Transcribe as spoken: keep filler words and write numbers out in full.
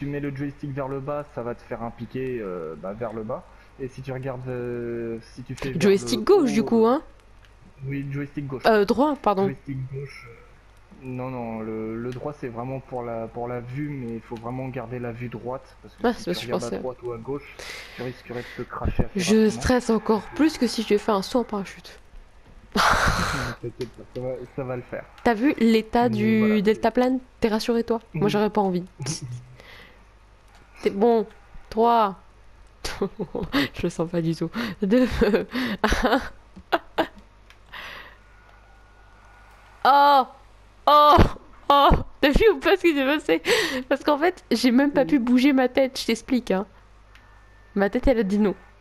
tu mets le joystick vers le bas, ça va te faire un piqué euh, bah, vers le bas. Et si tu regardes, euh, si tu fais vers Joystick le gauche, du haut, coup, euh, hein. oui, joystick gauche. Euh, droit, pardon. Joystick gauche. euh, Non, non, le, le droit c'est vraiment pour la, pour la vue, mais il faut vraiment garder la vue droite, parce que Ah, si c'est tu ce que je regardes à pensais. droite ou à gauche, tu risquerais de te cracher assez Je rapidement. stresse encore plus que si je fais un saut en parachute. T'inquiète pas, ça va, ça va le faire. T'as vu l'état Mais du voilà. deltaplane? T'es rassuré, toi? Moi, Oui. j'aurais pas envie. T'es bon. Trois. Je le sens pas du tout. Deux. Oh! Oh! Oh! T'as vu ou pas ce qui s'est passé? Parce qu'en fait, j'ai même pas pu bouger ma tête, je t'explique, hein. Ma tête, elle a dit non.